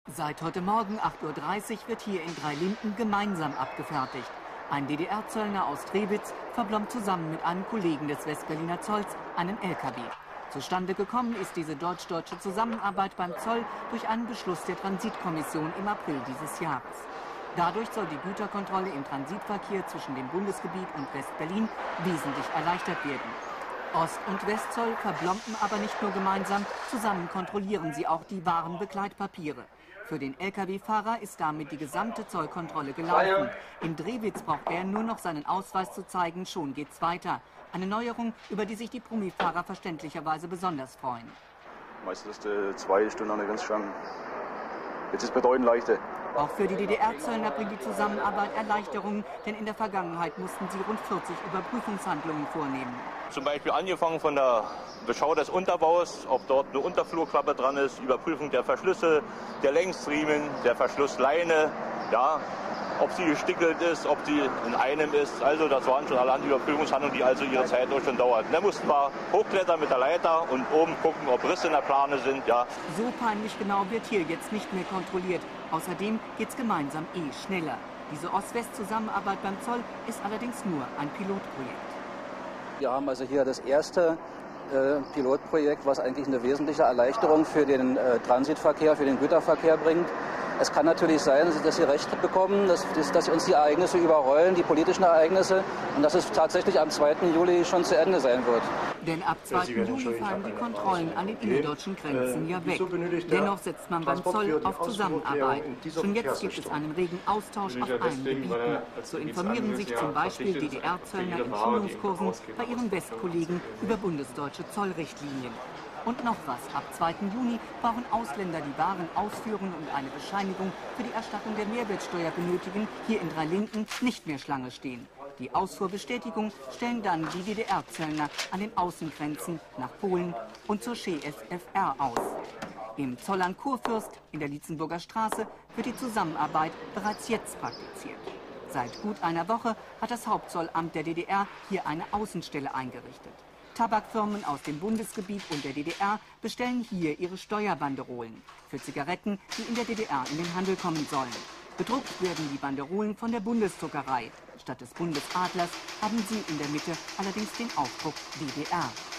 Seit heute Morgen 8:30 Uhr wird hier in Dreilinden gemeinsam abgefertigt. Ein DDR-Zöllner aus Drewitz verblombt zusammen mit einem Kollegen des Westberliner Zolls einen LKW. Zustande gekommen ist diese deutsch-deutsche Zusammenarbeit beim Zoll durch einen Beschluss der Transitkommission im April dieses Jahres. Dadurch soll die Güterkontrolle im Transitverkehr zwischen dem Bundesgebiet und West-Berlin wesentlich erleichtert werden. Ost- und Westzoll verblomben aber nicht nur gemeinsam, zusammen kontrollieren sie auch die wahren Begleitpapiere. Für den Lkw-Fahrer ist damit die gesamte Zollkontrolle gelaufen. In Drewitz braucht er nur noch seinen Ausweis zu zeigen, schon geht's weiter. Eine Neuerung, über die sich die Promifahrer verständlicherweise besonders freuen. Meistens 2 Stunden an der Grenze standen. Jetzt ist es bedeutend leichter. Auch für die DDR-Zöllner bringt die Zusammenarbeit Erleichterungen, denn in der Vergangenheit mussten sie rund 40 Überprüfungshandlungen vornehmen. Zum Beispiel angefangen von der Beschau des Unterbaus, ob dort eine Unterflurklappe dran ist, Überprüfung der Verschlüsse, der Längsriemen, der Verschlussleine, ja, ob sie gestickelt ist, ob sie in einem ist. Also das waren schon allerhand Überprüfungshandlungen, die also ihre Zeit auch schon dauerten. Da mussten wir hochklettern mit der Leiter und oben gucken, ob Risse in der Plane sind. Ja. So peinlich genau wird hier jetzt nicht mehr kontrolliert. Außerdem geht's gemeinsam schneller. Diese Ost-West-Zusammenarbeit beim Zoll ist allerdings nur ein Pilotprojekt. Wir haben also hier das erste Pilotprojekt, was eigentlich eine wesentliche Erleichterung für den Transitverkehr, für den Güterverkehr bringt. Es kann natürlich sein, dass Sie recht bekommen, dass uns die Ereignisse überrollen, die politischen Ereignisse, und dass es tatsächlich am 2. Juli schon zu Ende sein wird. Denn ab 2. Juli fallen die Kontrollen an den innerdeutschen Grenzen ja weg. Dennoch setzt man beim Zoll auf Zusammenarbeit. Schon jetzt gibt es einen regen Austausch auf allen Gebieten. So informieren sich zum Beispiel DDR-Zöllner in Schulungskursen bei ihren Westkollegen über bundesdeutsche Zollrichtlinien. Und noch was, ab 2. Juni brauchen Ausländer, die Waren ausführen und eine Bescheinigung für die Erstattung der Mehrwertsteuer benötigen, hier in Dreilinden nicht mehr Schlange stehen. Die Ausfuhrbestätigung stellen dann die DDR-Zöllner an den Außengrenzen nach Polen und zur SFR aus. Im Zoll am Kurfürst in der Lietzenburger Straße wird die Zusammenarbeit bereits jetzt praktiziert. Seit gut einer Woche hat das Hauptzollamt der DDR hier eine Außenstelle eingerichtet. Tabakfirmen aus dem Bundesgebiet und der DDR bestellen hier ihre Steuerbanderolen für Zigaretten, die in der DDR in den Handel kommen sollen. Bedruckt werden die Banderolen von der Bundesdruckerei. Statt des Bundesadlers haben sie in der Mitte allerdings den Aufdruck DDR.